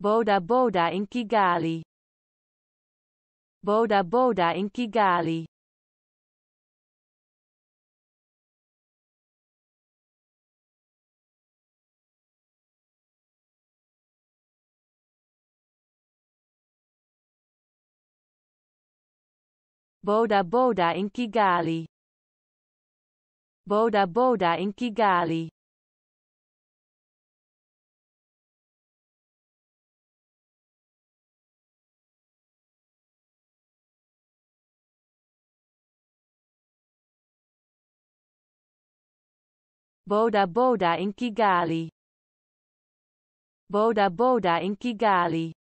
Boda Boda in Kigali. Boda Boda in Kigali. Boda Boda in Kigali. Boda Boda in Kigali. Boda Boda in Kigali. Boda Boda in Kigali.